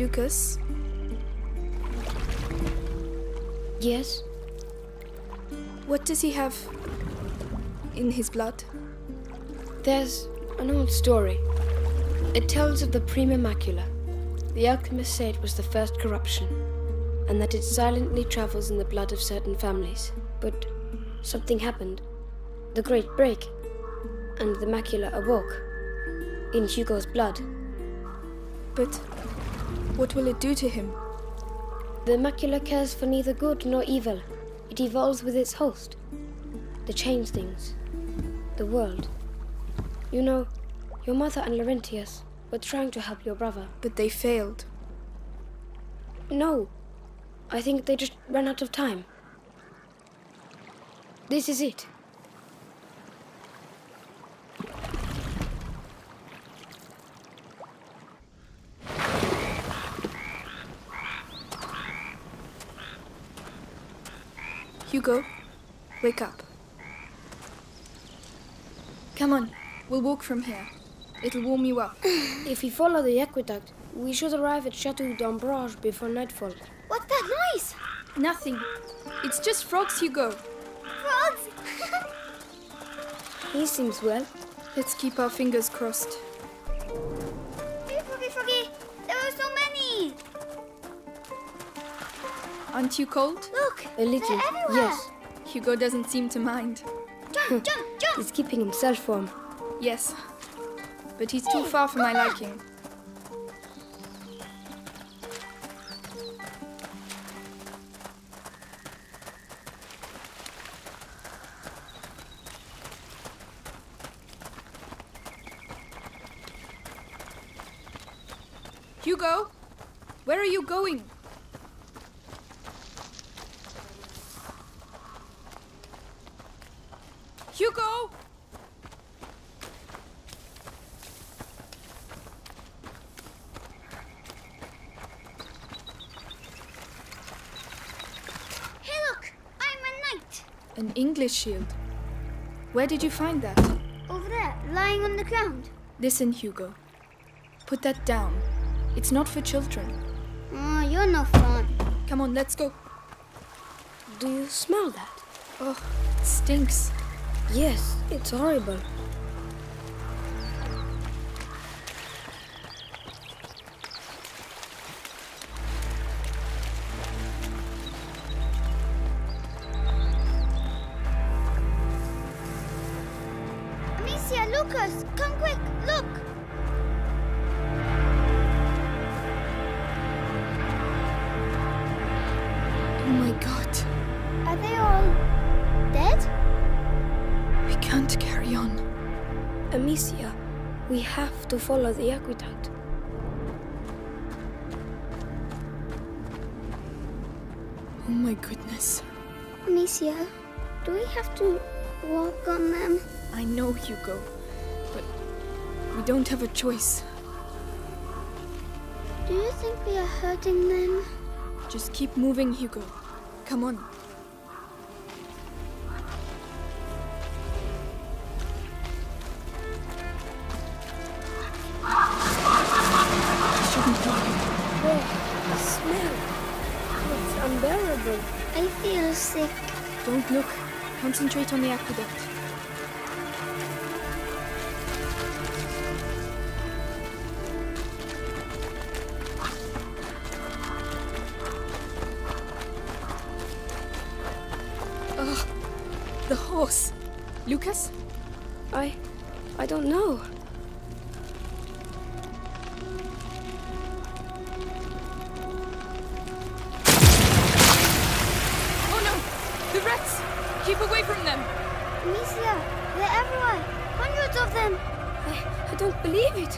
Lucas? Yes? What does he have in his blood? There's an old story. It tells of the Prima Macula. The alchemists say it was the first corruption, and that it silently travels in the blood of certain families. But something happened. The Great Break, and the macula awoke in Hugo's blood. But what will it do to him? The macula cares for neither good nor evil. It evolves with its host. The changelings. The world. You know, your mother and Laurentius were trying to help your brother. But they failed. No. I think they just ran out of time. This is it. Hugo, wake up. Come on, we'll walk from here. It'll warm you up. If we follow the aqueduct, we should arrive at Chateau d'Ambrage before nightfall. What's that noise? Nothing. It's just frogs, Hugo. Frogs! He seems well. Let's keep our fingers crossed. Hey, Froggy, Froggy! There are so many! Aren't you cold? Look! A little, they're everywhere! yes. Hugo doesn't seem to mind. Jump, jump, jump! He's keeping himself warm. Yes, but he's too far for my liking. Hugo, where are you going? Hugo! Hey, look! I'm a knight! An English shield. Where did you find that? Over there, lying on the ground. Listen, Hugo. Put that down. It's not for children. Oh, you're no fun. Come on, let's go. Do you smell that? Oh, it stinks. Yes, it's horrible. Amicia, Lucas, come quick, look! Oh my God. Are they all dead? We can't carry on. Amicia, we have to follow the aqueduct. Oh my goodness. Amicia, do we have to walk on them? I know, Hugo, but we don't have a choice. Do you think we are hurting them? Just keep moving, Hugo. Come on. Shouldn't be. Oh, the smell. It's unbearable. I feel sick. Don't look. Concentrate on the aqueduct. Ugh, the horse. Lucas? I don't know. Oh no! The rats! Keep away from them! Amicia, they're everywhere. Hundreds of them. I don't believe it.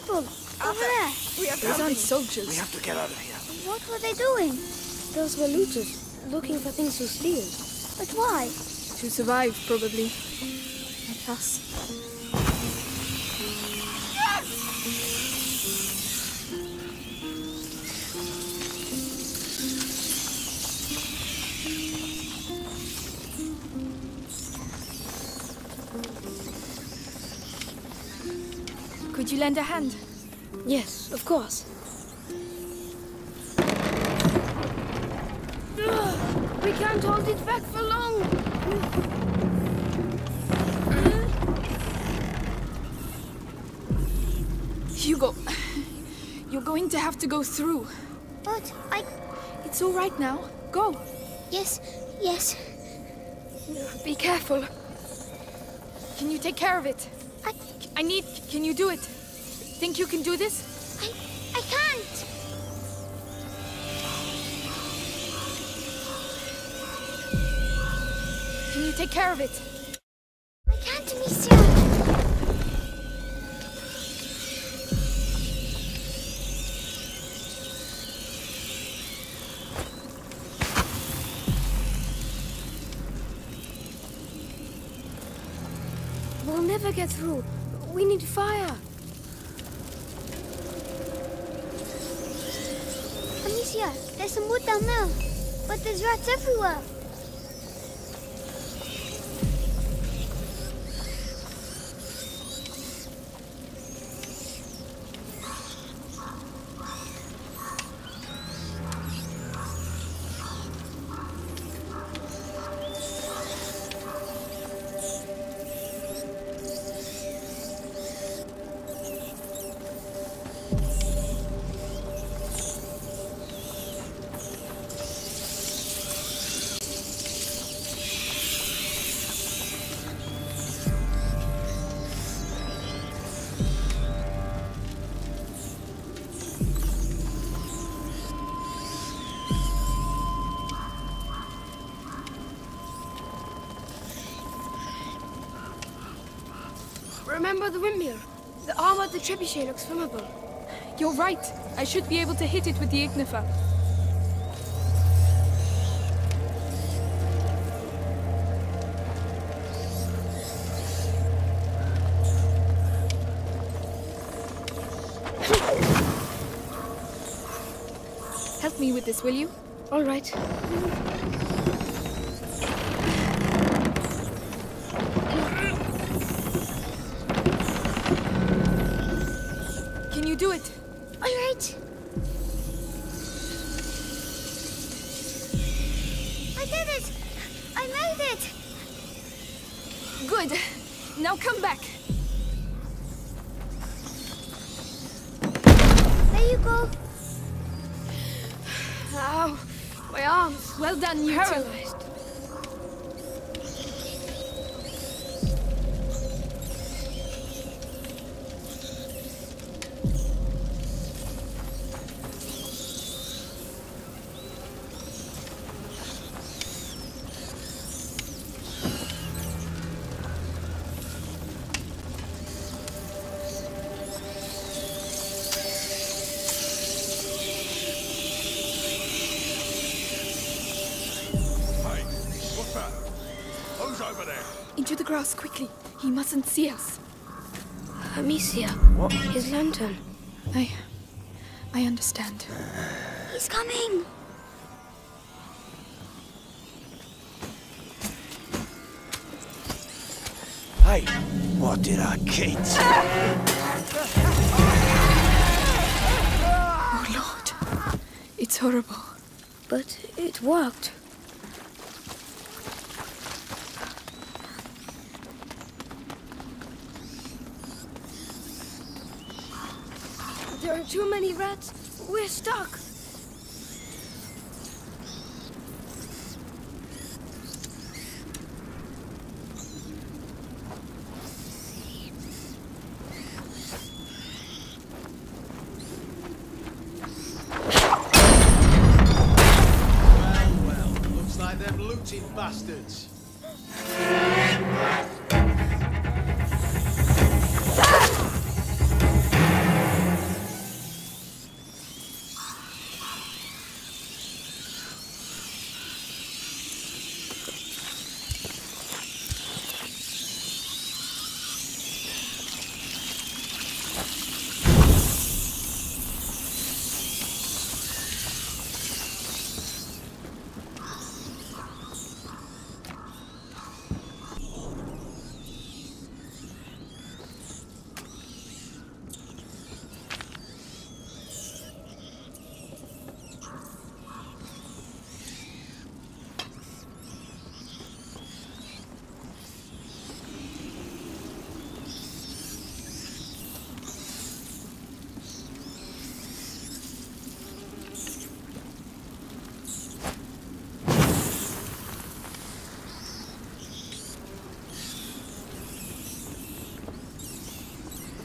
people over there. Those aren't soldiers. We have to get out of here. What were they doing? Those were looters, looking for things to steal. But why? To survive, probably. Like us. Could you lend a hand? Yes, of course. We can't hold it back for long. Hugo, you're going to have to go through. But It's all right now. Go. Yes. Be careful. Can you take care of it? Can you do it? Think you can do this? I can't. Can you take care of it? I can't, Amicia. We'll never get through. We need fire. Amicia, there's some wood down there. But there's rats everywhere. Remember the windmill? The arm of the trebuchet looks flammable. You're right. I should be able to hit it with the ignifer. Help me with this, will you? All right. Can you do it? All right. I did it. I made it. Good. Now come back. There you go. Ow, my arms. Well done, you two. Paralyzed. Into the grass, quickly. He mustn't see us. Amicia. What? His lantern. I understand. He's coming. Hey, what did I kids? Oh, Lord. It's horrible. But it worked. There are too many rats. We're stuck. Well, looks like them looting bastards.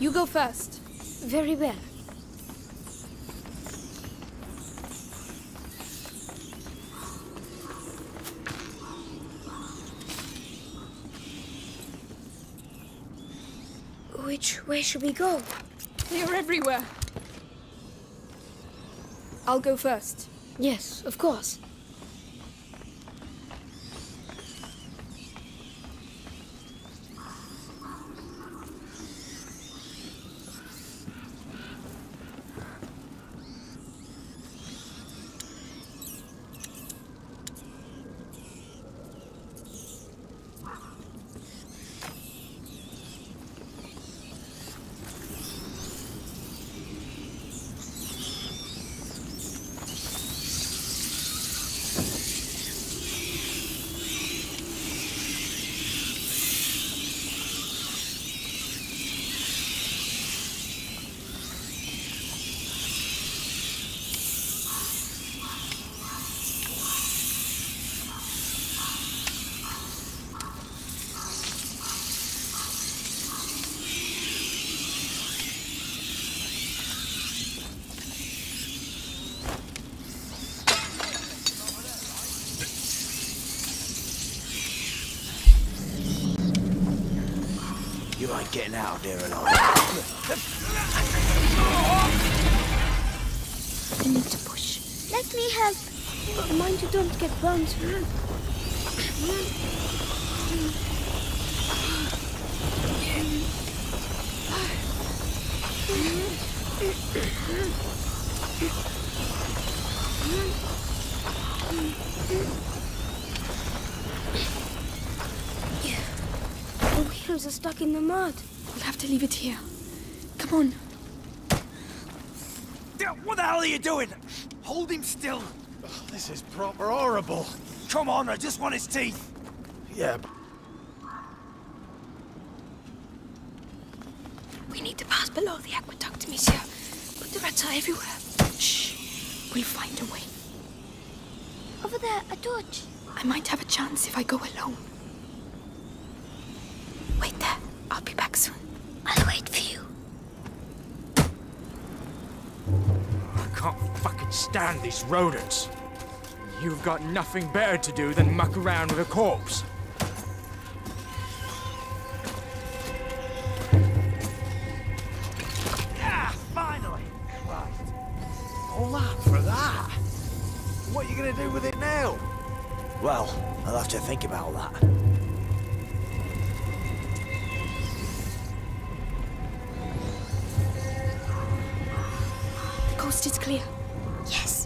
You go first. Very well. Which way should we go? They are everywhere. I'll go first. Yes, of course. You ain't getting out of there alive. I need to push. Let me help. Mind you don't get burned. The wheels are stuck in the mud. We'll have to leave it here. Come on. What the hell are you doing? Hold him still. Oh, this is proper horrible. Come on, I just want his teeth. Yeah, We need to pass below the aqueduct, monsieur. But the rats are everywhere. Shh. We'll find a way. Over there, a torch. I might have a chance if I go alone. Wait there. I'll be back soon. I'll wait for you. I can't fucking stand these rodents. You've got nothing better to do than muck around with a corpse. Yeah, finally. Right. All that for that. what are you gonna do with it now? Well, I'll have to think about that. The coast is clear. Yes.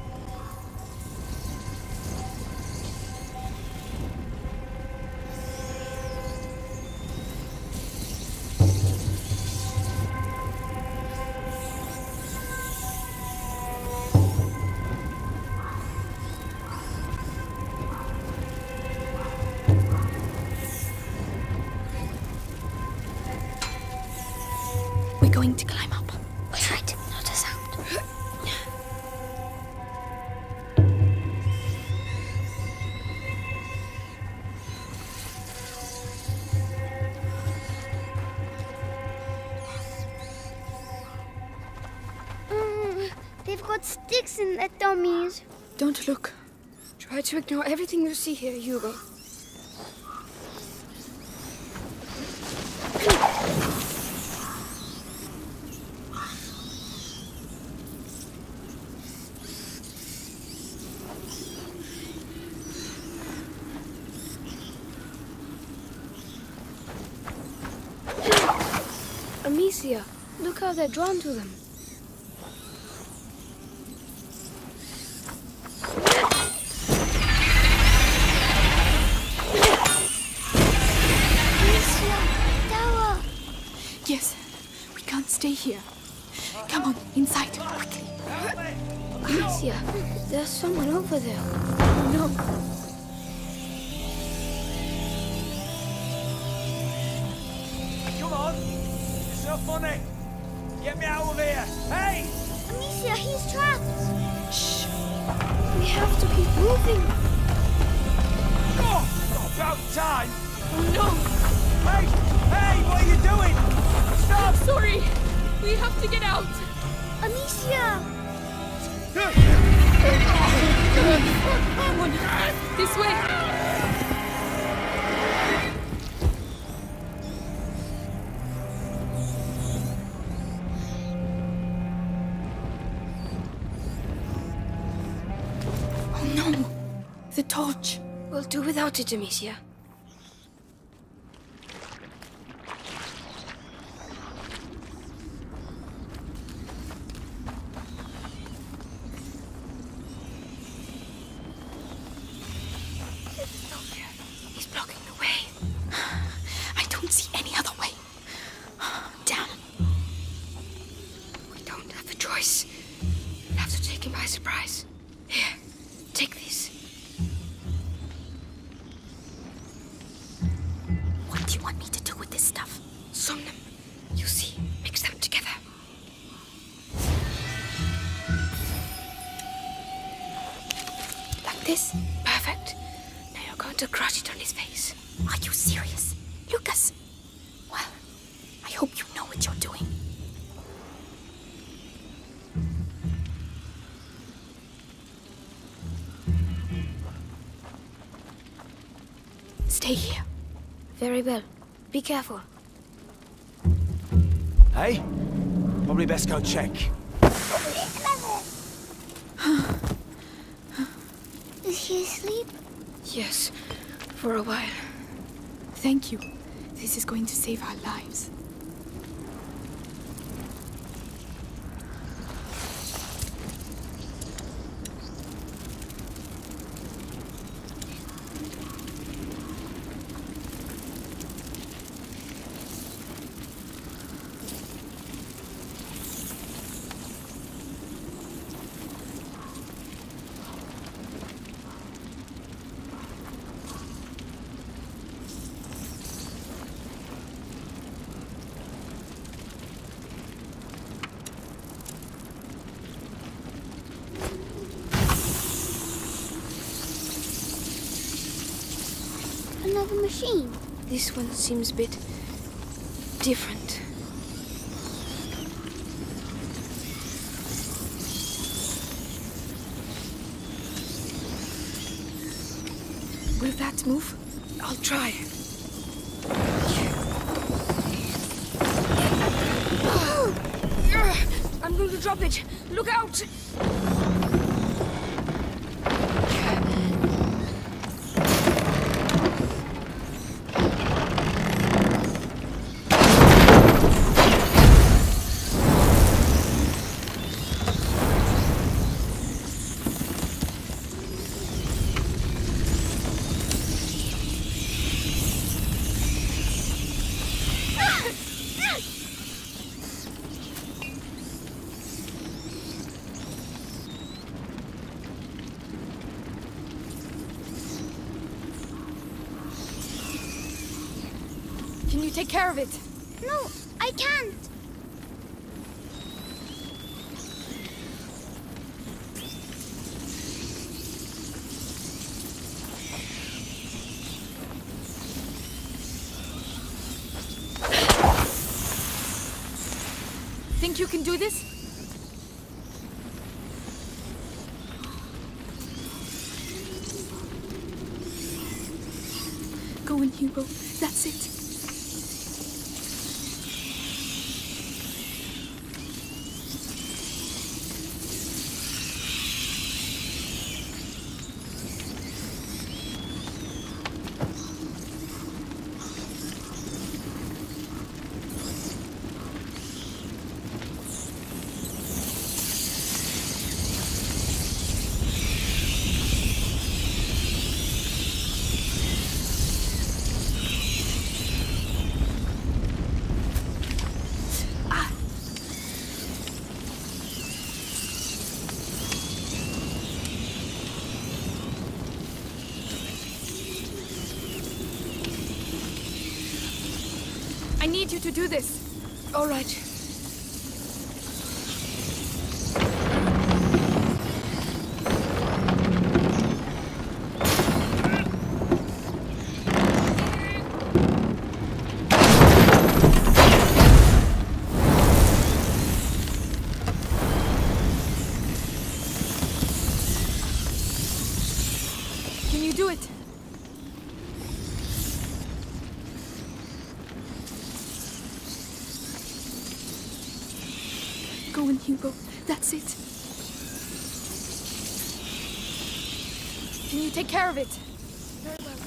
We're going to climb up. All right, not a sound. They've got sticks in their dummies. Don't look. Try to ignore everything you see here, Hugo. Amicia, look how they're drawn to them. Amicia, tower. Yes, we can't stay here. Come on, inside, quickly. Amicia, there's someone over there. No. Come on. It's not funny. Get me out of here. Hey! Amicia, he's trapped. Shh. We have to keep moving. Oh, about time. Oh no. Hey! Hey, what are you doing? Stop! Sorry. We have to get out! Amicia! Come on, this way! Oh no! The torch! We'll do without it, Amicia. He's blocking the way. I don't see any other way. Damn. We don't have a choice. We'll have to take him by surprise. Here, take this. What do you want me to do with this stuff? Some them. You see, mix them together. Like this? Perfect. Now you're going to crush it on his face. Are you serious? Lucas? Well, I hope you know what you're doing. Stay here. Very well. Be careful. Hey? Probably best go check. Is he asleep? Yes, for a while. Thank you. This is going to save our lives. Another machine. This one seems a bit different. Will that move? I'll try. I'm going to drop it. Look out! Can you take care of it? No, I can't. Think you can do this? Go in, Hugo. That's it. I need you to do this. All right. you do it? Go on, Hugo. That's it. Can you take care of it? Very well.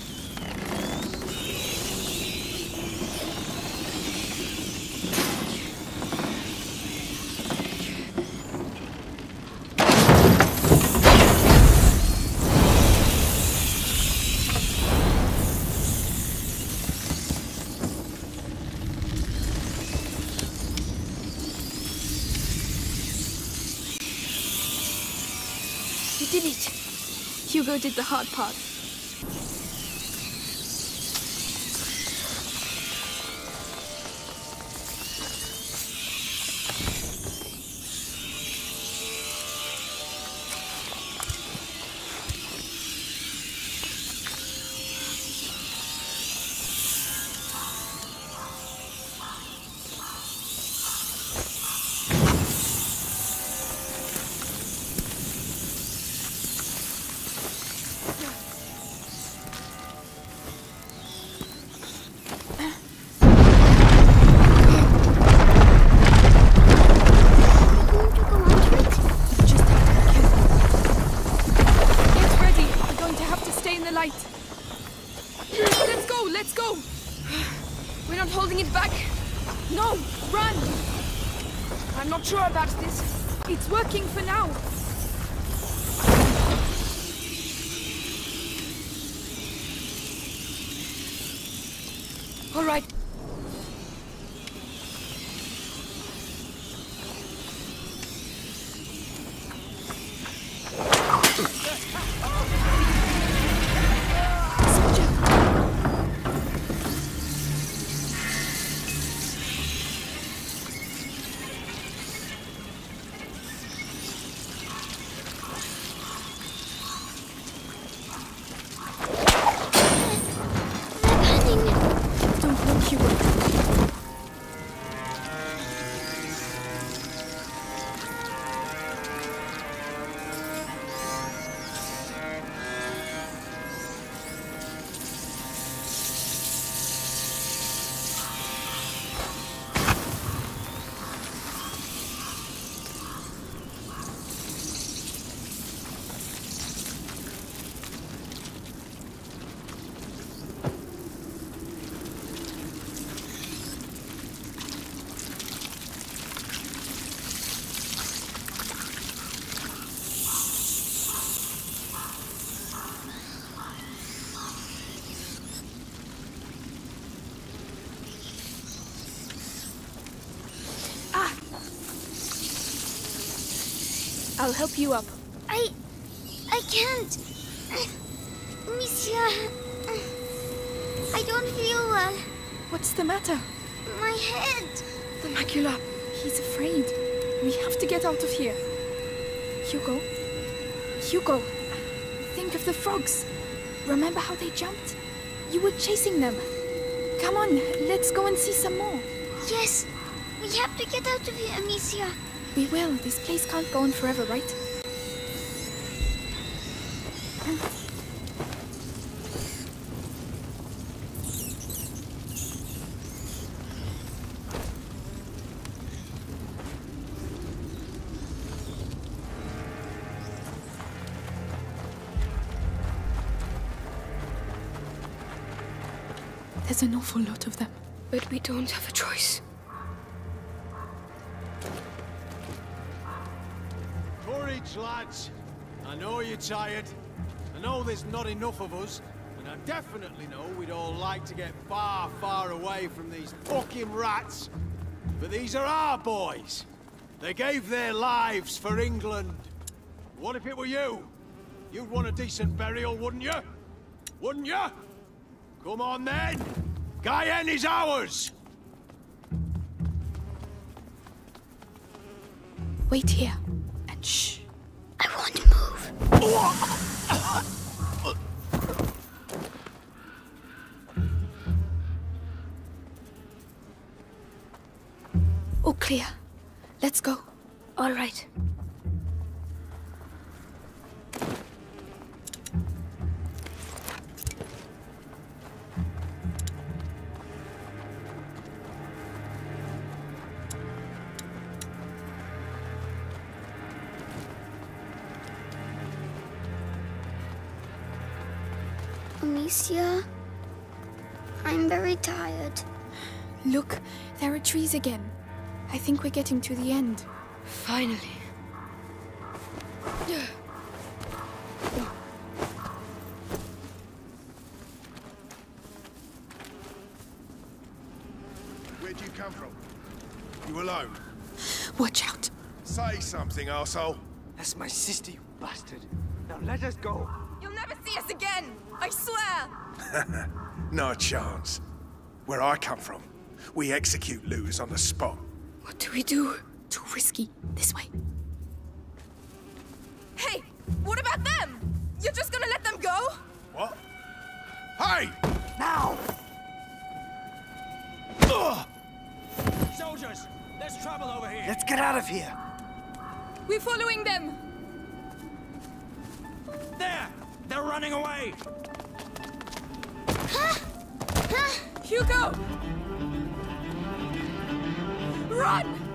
You did it! Hugo did the hard part. Let's go! We're not holding it back. No, run! I'm not sure about this. It's working for now. All right. I'll help you up. I can't. Monsieur, I don't feel well. What's the matter? My head. The macula. He's afraid. We have to get out of here. Hugo? Hugo! Think of the frogs. Remember how they jumped? You were chasing them. Come on, let's go and see some more. Yes, we have to get out of here, Monsieur. We will. This place can't go on forever, right? There's an awful lot of them. But we don't have a choice. Courage, lads. I know you're tired. I know there's not enough of us. And I definitely know we'd all like to get far, far away from these fucking rats. But these are our boys. They gave their lives for England. What if it were you? You'd want a decent burial, wouldn't you? Wouldn't you? Come on then! Guyenne is ours! Wait here. And shh. I want to move. All clear. Let's go. All right. Amicia, I'm very tired. Look, there are trees again. I think we're getting to the end. Finally. Where'd you come from? You alone? Watch out. Say something, arsehole. That's my sister, you bastard. Now let us go. You'll never see us again! I swear! No chance. Where I come from, we execute looters on the spot. What do we do? Too risky. This way. Hey! What about them? You're just gonna let them go? What? Hey! Now! Soldiers, there's trouble over here. Let's get out of here. We're following them! There! They're running away! Hugo! Run!